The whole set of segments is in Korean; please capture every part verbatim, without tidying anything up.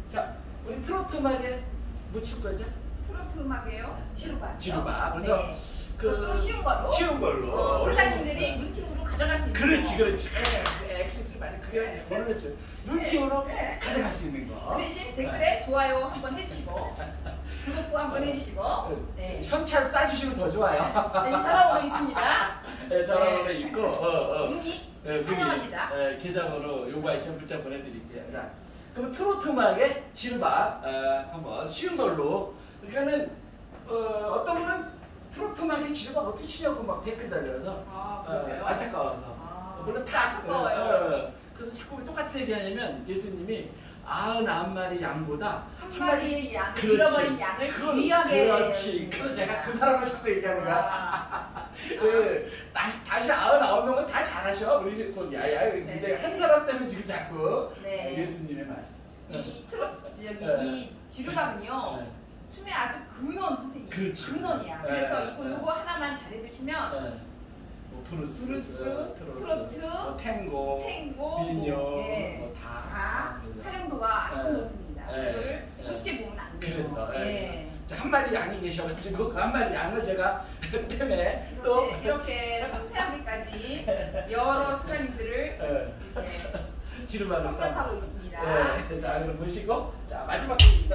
자, 우리 트로트 음악에 뭐 칠 거죠? 트로트 음악이에요? 지루바. 지루바. 그래서 네. 그 쉬운 걸로. 쉬운 걸로. 어, 사장님들이 눈팅으로 가져갈 수 있는 그렇지, 거. 그렇지. 네. 액세스 많이 그려야 모르겠죠. 눈팅으로 네. 가져갈 수 있는 거. 그 대신 댓글에 좋아요 한번 해주시고 구독도 한번 해주시고. 네. 현찰 싸주시면 더 좋아요. 네, 전화번호 있습니다. 네, 전화번호 있고, 어, 어. 문의 네, 환영합니다. 네, 계좌번호 요구하시면 문자 보내드릴게요. 자, 그럼 트로트 음악의 지루바 어, 한번 쉬운 걸로. 그러니까는 어, 어떤 분은 트로트 음악의 지루바 어떻게 치냐고 막 댓글 달려서 아, 그러세요? 어, 안타까워서. 아, 물론 진짜 다 안타까워요. 어, 어. 그래서 자꾸 똑같은 얘기 하냐면 예수님이 아흔아홉 마리 양보다 한 마리의 양을 그렇지. 잃어버린 양을 그, 귀하게. 그렇지. 그래서 제가 그 사람을 자꾸 얘기하는 거야. 아. 네, 다시 다시 아흔아홉 명은 다 잘하셔. 우리 곧 야야. 근데 네. 한 사람 때문에 지금 자꾸 네. 예수님의 말씀. 이 트롯 여기 네. 이 지루박은요. 네. 춤의 아주 근원 선생님. 그렇지. 근원이야. 네. 그래서 네. 이거 요거 하나만 잘해두시면 네. 뭐 브루스, 브루스, 트로트, 트로트, 뭐 탱고, 탱고, 민요, 뭐, 예. 뭐 다, 다 활용도가 아주 네. 높습니다. 네. 이거를 네. 우습게 보면 안 돼요. 그래서 예. 예. 자, 한 마리 양이 계셔가지고 그 한 마리 양을 제가 때문에 또 이렇게, 이렇게 섬세하게까지 여러 사장님들을 예. 이렇게 지루마를 협력하고 있습니다. 예. 자, 그럼 보시고 자 마지막 곡입니다.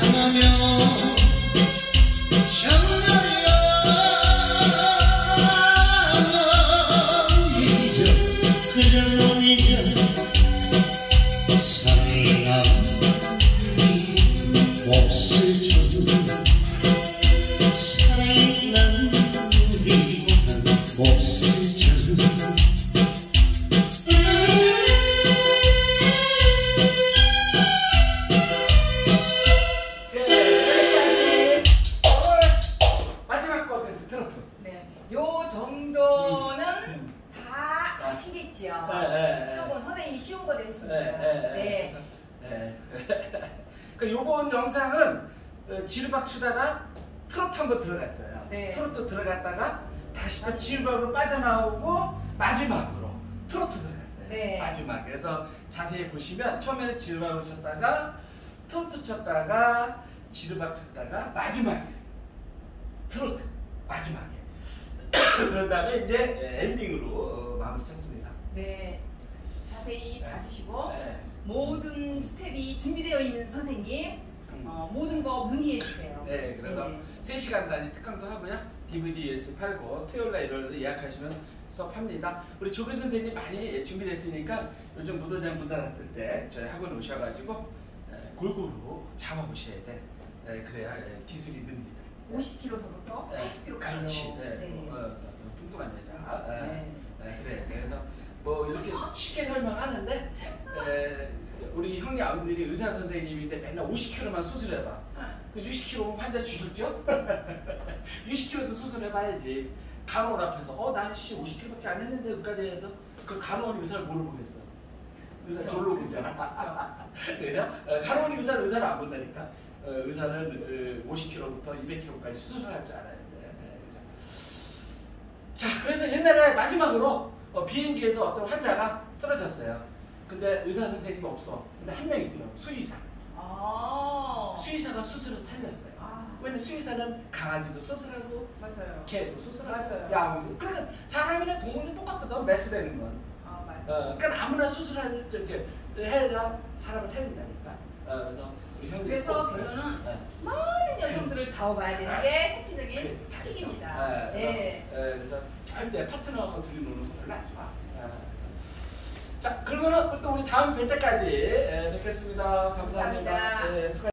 사랑하며 정말요 정도는 음. 다 아시겠지요. 네, 네, 네. 조금 선생님이 쉬운 거 됐습니다. 네, 네, 네. 네. 그 요번 영상은 어, 지르박 추다가 트로트 한번 들어갔어요. 네. 트로트 들어갔다가 다시 또 다시. 지르박으로 빠져나오고 마지막으로 트로트 들어갔어요. 네. 마지막. 그래서 자세히 보시면 처음에는 지르박으로 쳤다가 트로트 쳤다가 지르박 쳤다가 마지막에 트로트 마지막에 그런 다음에 이제 엔딩으로 어, 마무리 쳤습니다. 네. 자세히 네. 봐주시고 네. 모든 스텝이 준비되어 있는 선생님 음. 어, 모든 거 문의해 주세요. 네, 그래서 네. 세 시간 단위 특강도 하고요. 디브이디에스 팔고 토요일날 일요일날 예약하시면 수업합니다. 우리 조교 선생님 많이 준비됐으니까 요즘 무도장 문 닫았을 때 저희 학원 오셔가지고 에, 골고루 잡아보셔야 돼. 에, 그래야 에, 기술이 늡니다. 오십 킬로그램서부터 네, 팔십 킬로그램까지. 그렇지. 네. 네. 어, 어, 좀 뚱뚱한 여자. 에, 네. 에, 그래. 그래서 뭐 이렇게 쉽게 설명하는데 에, 우리 형님 아버들이 의사 선생님인데 맨날 오십 킬로그램만 수술해봐. 그 육십 킬로그램 환자 죽을겨? 육십 킬로그램도 수술해봐야지. 간호원 앞에서 어, 난 씨 오십 킬로그램밖에 안 했는데 의과대에서 그 간호원이 의사를 모르고 그랬어. 의사 그쵸. 졸로 보잖아. 그죠? 어, 간호원이 의사를 의사를 안 본다니까. 어, 의사는 어, 오십 킬로그램부터 이백 킬로그램까지 수술할 줄 알아야 돼. 네, 그죠? 자, 그래서 옛날에 마지막으로 어, 비행기에서 어떤 환자가 쓰러졌어요. 근데 의사 선생님이 없어. 근데 한 명 있더라고. 수의사. 아. 수의사가 수술을 살렸어요. 아. 왜냐면 수의사는 강아지도 수술하고 맞아요. 개도 수술하고 맞아요. 양도. 그러니까 사람이나 동물이 똑같거든. 메스되는 건. 아 맞아요. 어, 그러니까 아무나 수술할 이렇게 해야 사람을 살린다니까. 어, 그래서 우리 형님. 그래서 결론은 네. 많은 여성들을 잡아봐야 되는 게 획기적인 그래, 팁입니다. 네. 네. 그래서, 네, 그래서 절대 파트너 둘이 노는 소리를 하지 마. 아, 그래서. 자, 그러면은 또 우리 다음 뵐 때까지 예, 뵙겠습니다. 감사합니다. 감사합니다. 네, 수고하셨습니다.